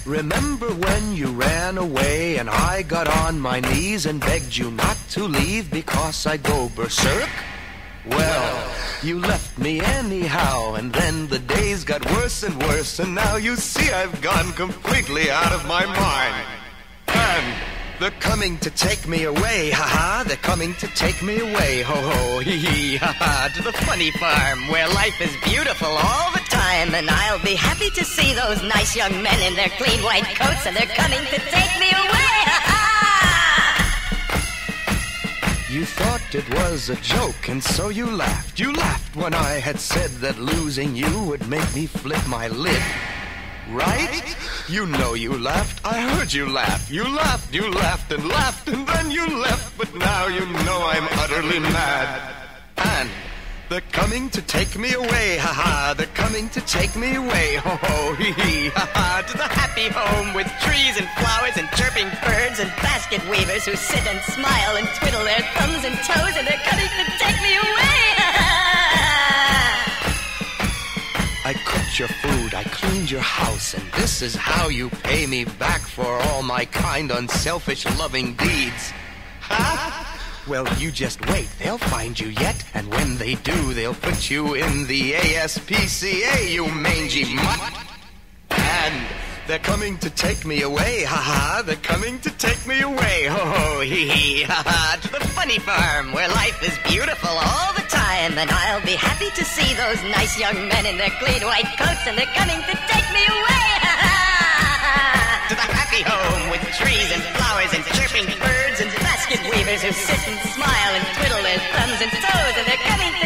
Remember when you ran away and I got on my knees and begged you not to leave because I'd go berserk? Well, you left me anyhow, and then the days got worse and worse, and now you see I've gone completely out of my mind. And they're coming to take me away, ha-ha, they're coming to take me away, ho-ho, hee-hee, ha-ha, to the funny farm where life is beautiful all the time, and I'll be happy to see those nice young men in their clean white coats, and they're coming to take me away, ha-ha! You thought it was a joke, and so you laughed. You laughed when I had said that losing you would make me flip my lid. Right? You know you laughed. I heard you laugh. You laughed and then you left. But now you know I'm utterly mad. And they're coming to take me away, ha-ha. They're coming to take me away, ho-ho, hee-hee, ha-ha. To the happy home with trees and flowers and chirping birds and basket weavers who sit and smile and twiddle their thumbs and toes, and they're coming to take me away, ha-ha. I cooked your food, I cleaned your house, and this is how you pay me back for all my kind, unselfish, loving deeds. Ha? Well, you just wait, they'll find you yet, and when they do, they'll put you in the ASPCA, you mangy mutt. And they're coming to take me away, ha-ha, they're coming to take me away, ho-ho, hee-hee, ha-ha, to the funny farm where life is beautiful all the time, and I'll be happy to see those nice young men in their clean white coats, and they're coming to take me away, ha-ha, to the happy home with trees and flowers and chirping birds and basket weavers who sit and smile and twiddle their thumbs and toes, and they're coming